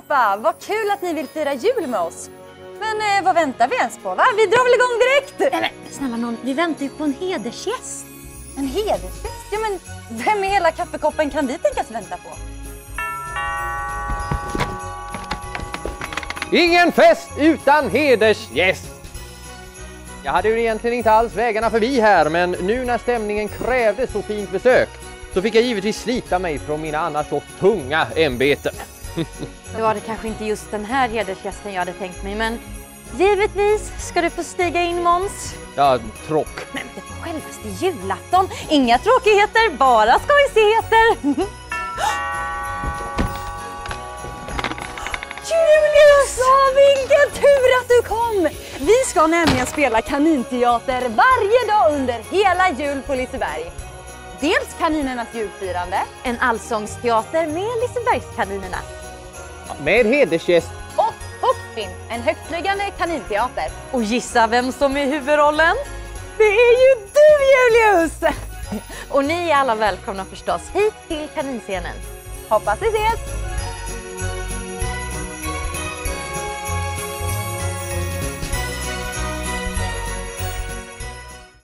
allihopa! Vad kul att ni vill fira jul med oss. Men vad väntar vi ens på, va? Vi drar väl igång direkt? Nej, men snälla någon, vi väntar ju på en hedersgäst. En hedersgäst? Ja, men vem i hela kaffekoppen kan vi tänkas vänta på? Ingen fest utan hedersgäst! Jag hade ju egentligen inte alls vägarna förbi här, men nu när stämningen krävde så fint besök så fick jag givetvis slita mig från mina annars så tunga ämbeten. Det var det kanske inte just den här hedersgästen jag hade tänkt mig, men givetvis ska du få stiga in, Måns. Ja, tråk. Men det var självaste julafton. Inga tråkigheter, bara skojsigheter. Julius! Vilken tur att du kom! Vi ska nämligen spela kaninteater varje dag under hela jul på Liseberg. Dels kaninernas julfirande. En allsångsteater med Lisebergskaninerna. Med hedersgäst. Och Hoppfin, en högtflygande kaninteater. Och gissa vem som är huvudrollen? Det är ju du, Julius! Och ni är alla välkomna förstås hit till kaninscenen. Hoppas vi ses!